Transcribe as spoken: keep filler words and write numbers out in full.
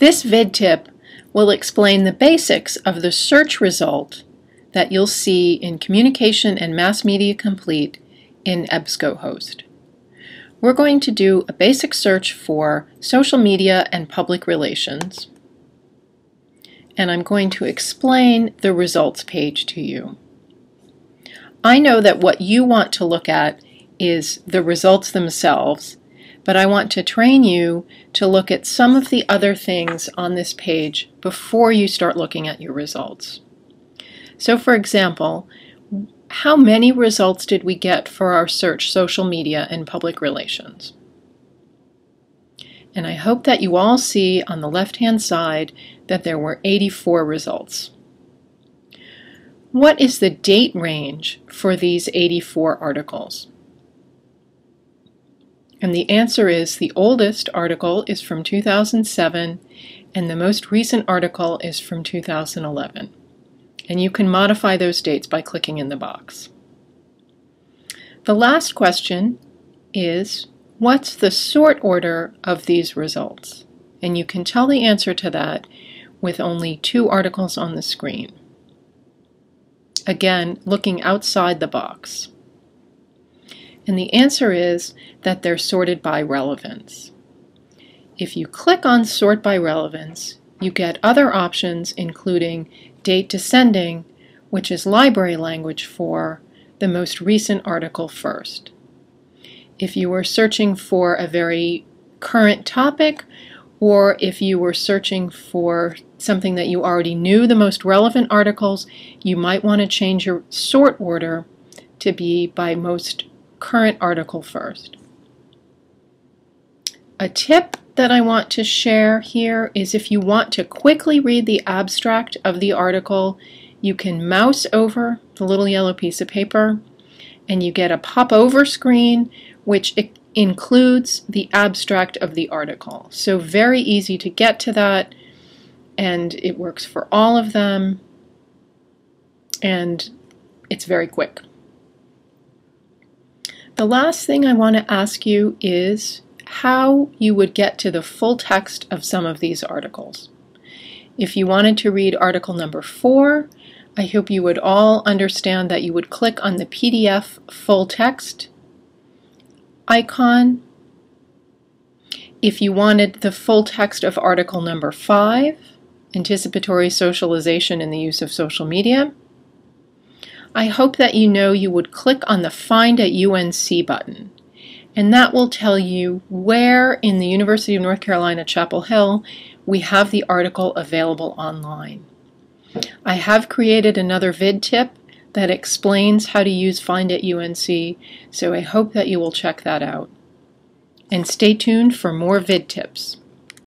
This vid tip will explain the basics of the search result that you'll see in Communication and Mass Media Complete in EBSCO We're going to do a basic search for social media and public relations, and I'm going to explain the results page to you. I know that what you want to look at is the results themselves, but I want to train you to look at some of the other things on this page before you start looking at your results. So for example, how many results did we get for our search social media and public relations? And I hope that you all see on the left-hand side that there were eighty-four results. What is the date range for these eighty-four articles? And the answer is the oldest article is from two thousand seven and the most recent article is from two thousand eleven. And you can modify those dates by clicking in the box. The last question is, what's the sort order of these results? And you can tell the answer to that with only two articles on the screen. Again, looking outside the box. And the answer is that they're sorted by relevance. If you click on Sort by Relevance, you get other options including Date Descending, which is library language for the most recent article first. If you were searching for a very current topic, or if you were searching for something that you already knew, the most relevant articles, you might want to change your sort order to be by most current article first. A tip that I want to share here is if you want to quickly read the abstract of the article, you can mouse over the little yellow piece of paper and you get a pop-over screen which includes the abstract of the article. So very easy to get to that, and it works for all of them, and it's very quick. The last thing I want to ask you is how you would get to the full text of some of these articles. If you wanted to read article number four, I hope you would all understand that you would click on the P D F full text icon. If you wanted the full text of article number five, Anticipatory Socialization in the Use of Social Media, I hope that you know you would click on the Find at U N C button, and that will tell you where in the University of North Carolina, Chapel Hill, we have the article available online. I have created another vid tip that explains how to use Find at U N C, so I hope that you will check that out. And stay tuned for more vid tips.